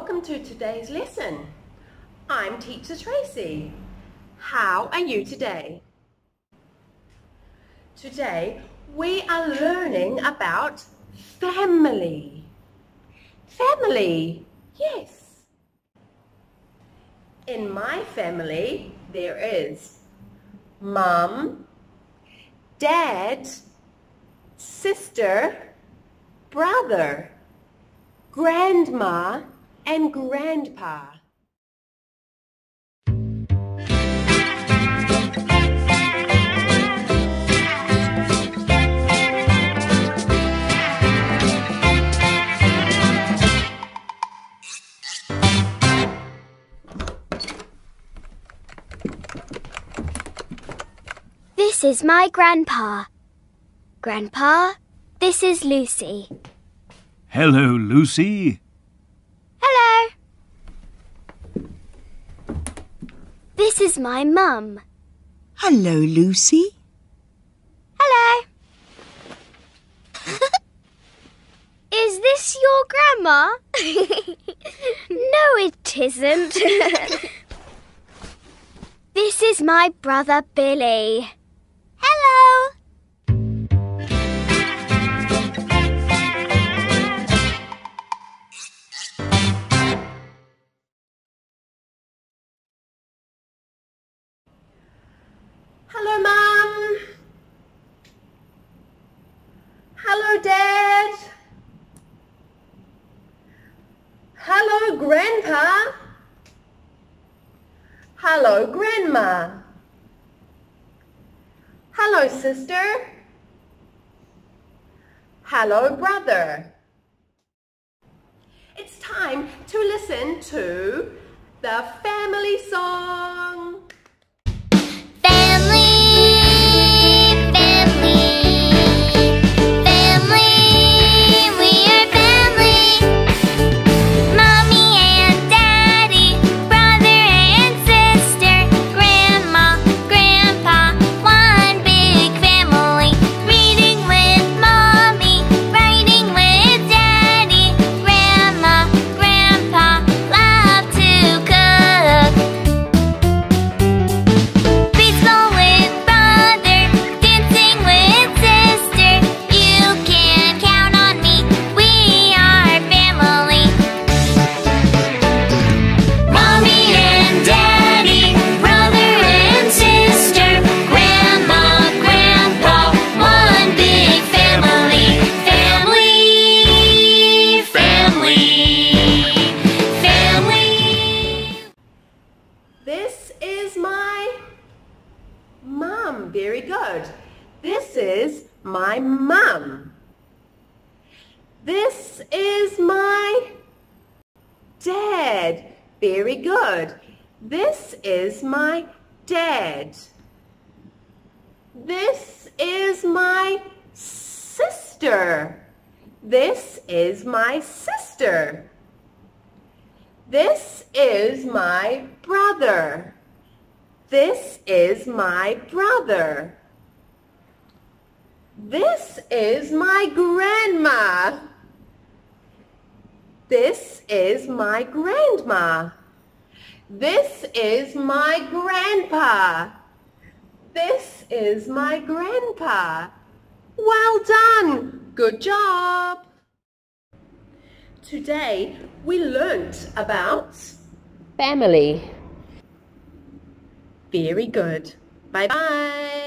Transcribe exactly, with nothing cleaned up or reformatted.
welcome to today's lesson. I'm Teacher Tracy. How are you today? Today we are learning about family. Family, yes. In my family there is Mum, Dad, sister, brother, grandma and grandpa. This is my grandpa. Grandpa, this is Lucy. Hello, Lucy. Hello. This is my mum. Hello, Lucy. Hello. Is this your grandma? No, it isn't. This is my brother Billy. Hello. Hello, Mum. Hello, Dad. Hello, Grandpa. Hello, Grandma. Hello, sister. Hello, brother. It's time to listen to the family song. This is my mum. Very good. This is my mum. This is my dad. Very good. This is my dad. This is my sister. This is my sister. This is my brother. This is my brother. This is my grandma. This is my grandma. This is my grandpa. This is my grandpa. Well done. Good job. Today we learnt about family. Very good. Bye-bye.